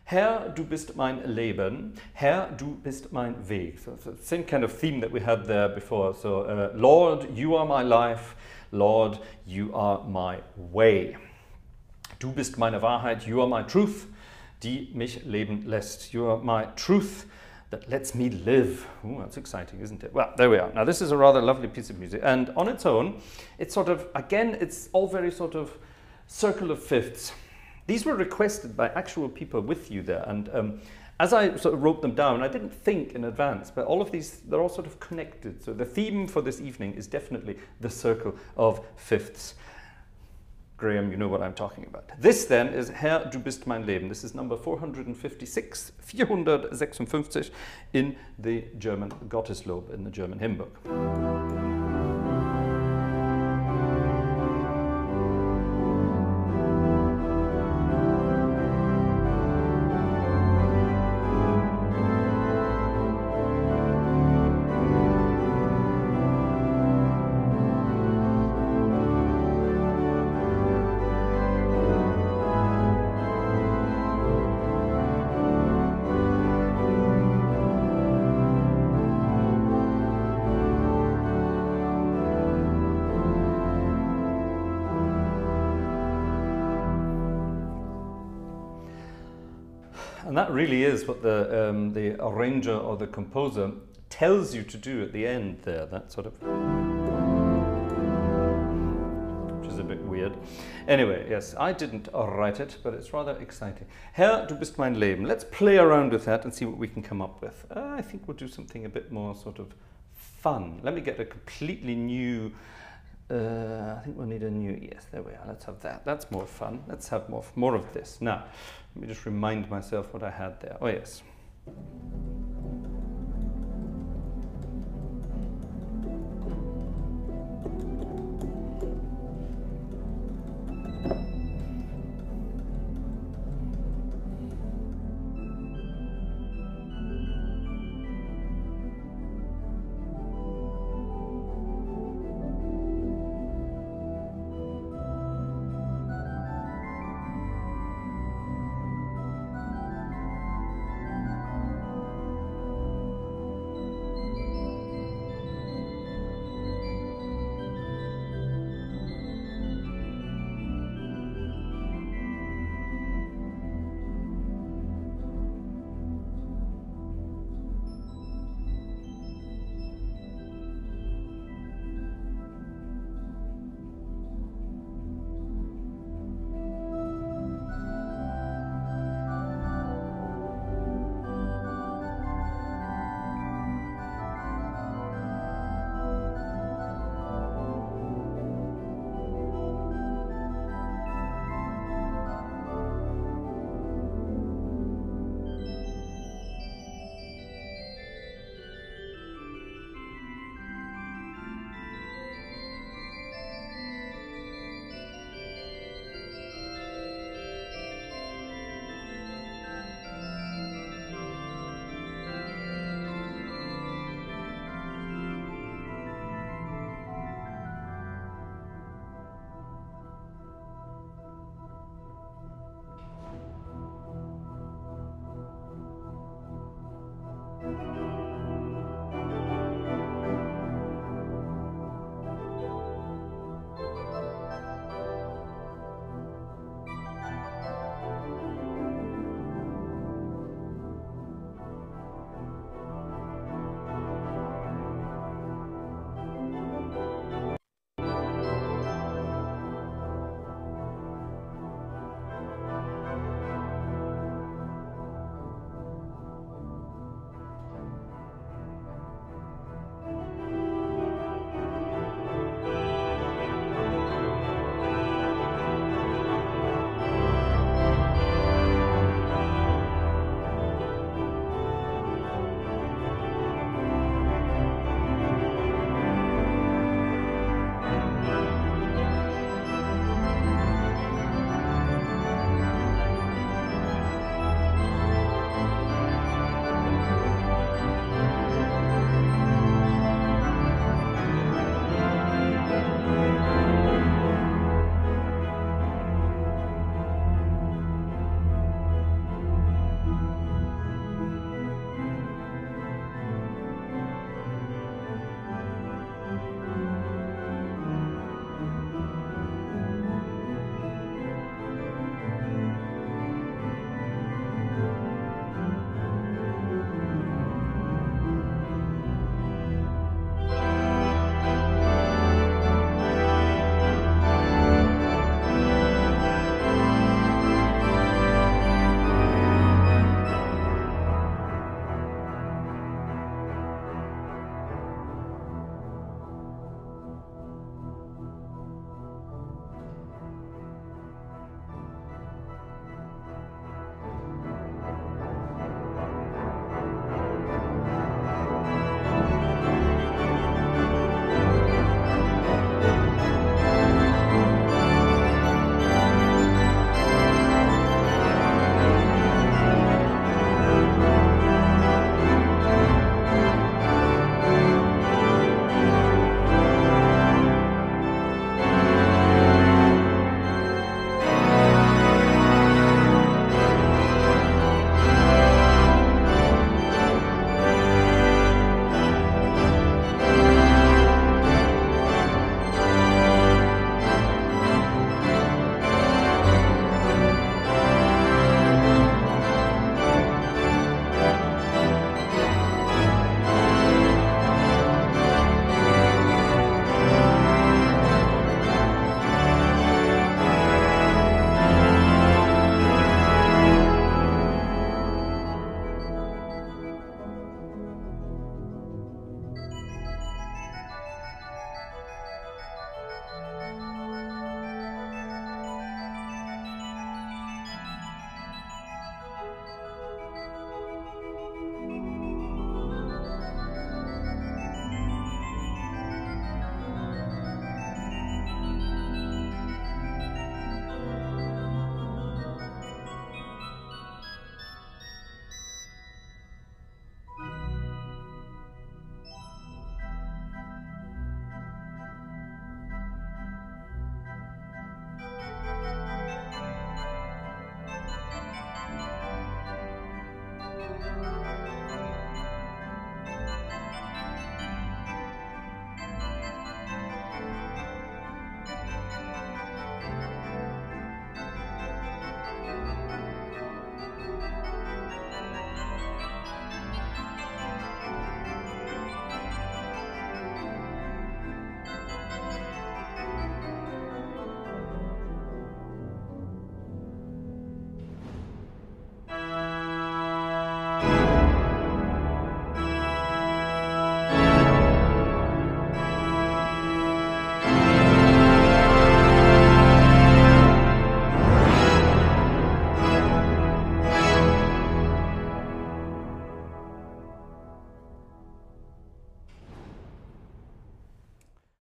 Herr, du bist mein Leben. Herr, du bist mein Weg. So it's the same kind of theme that we had there before. So, Lord, you are my life. Lord, you are my way. Du bist meine Wahrheit. You are my truth, die mich leben lässt. You are my truth that lets me live. Ooh, that's exciting, isn't it? Well, there we are. Now, this is a rather lovely piece of music. And on its own, it's sort of, again, it's all very sort of circle of fifths. These were requested by actual people with you there. And as I sort of wrote them down, I didn't think in advance, but all of these, they're all sort of connected. So the theme for this evening is definitely the circle of fifths. Graham, you know what I'm talking about. This then is Herr, du bist mein Leben. This is number 456, 456 in the German Gotteslob, in the German hymn book. And that really is what the arranger or the composer tells you to do at the end there, that sort of, which is a bit weird. Anyway, yes, I didn't write it, but it's rather exciting. Herr, du bist mein Leben. Let's play around with that and see what we can come up with. I think we'll do something a bit more sort of fun. Let me get a completely new, I think we'll need a new, yes, there we are, let's have that. That's more fun. Let's have more of this. Now, let me just remind myself what I had there. Oh, yes.